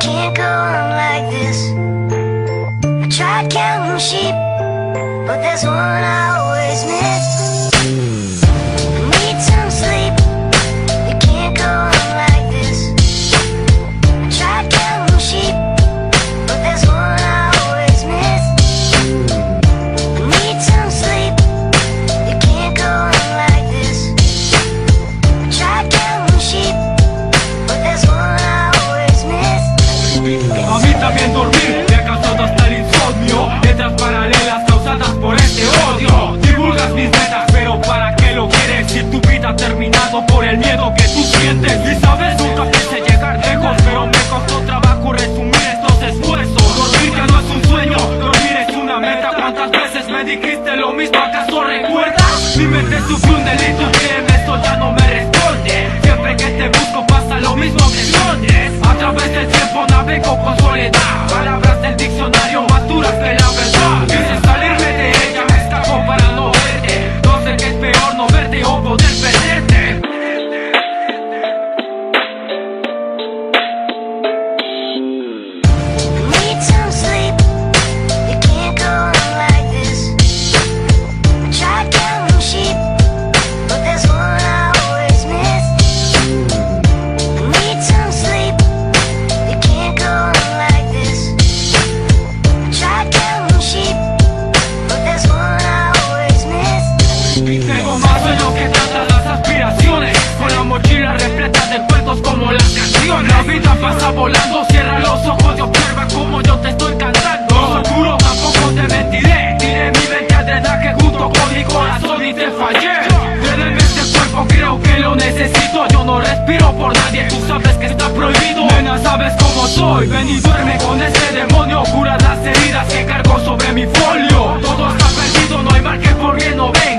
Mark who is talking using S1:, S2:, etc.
S1: can't go on like this. I tried counting sheep, but there's one I always miss. I need some sleep. You can't go on like this. I tried counting sheep, but there's one I always miss. I need some sleep. You can't go on like this. I tried counting sheep, but there's one I always miss.
S2: A mí también dormir me ha causado hasta el insomnio. Letras paralelas causadas por este odio. Divulgas mis metas, pero ¿para qué lo quieres? Si tu vida ha terminado por el miedo que tú sientes. Y sabes, nunca pensé llegar lejos, pero me costó trabajo resumir estos esfuerzos. Dormir ya no es un sueño, dormir es una meta. ¿Cuántas veces me dijiste lo mismo? ¿Acaso recuerdas? Mi mente sufrió un delito, créeme, esto ya no me responde. Siempre que te busco pasa lo mismo que escondes. A través del tiempo navego con soledad. Palabras del diccionario más duras que la verdad. Quise salirme de ella, me escapo para no verte. No sé qué es peor, no verte o poder perderte.
S1: Need some sleep. You can't go on like this. I tried counting sheep, but there's one I always miss. I need some sleep. You can't go on like this. I tried counting sheep, but there's one I always miss.
S2: Tengo más sueño que tantas las aspiraciones. Con la mochila repleta de cuentos como las canciones. La vida pasa volando, cierra los ojos y observa como yo te estoy cantando. No soy puro, tampoco te mentiré. Tiré mi mente al drenaje junto con mi corazón y te fallé. Tenerme este cuerpo creo que lo necesito. Yo no respiro por nadie, tú sabes que está prohibido. Nena, sabes cómo soy, ven y duerme con ese demonio. Cura las heridas que cargo sobre mi folio. Todo está perdido, no hay mal que por bien no venga.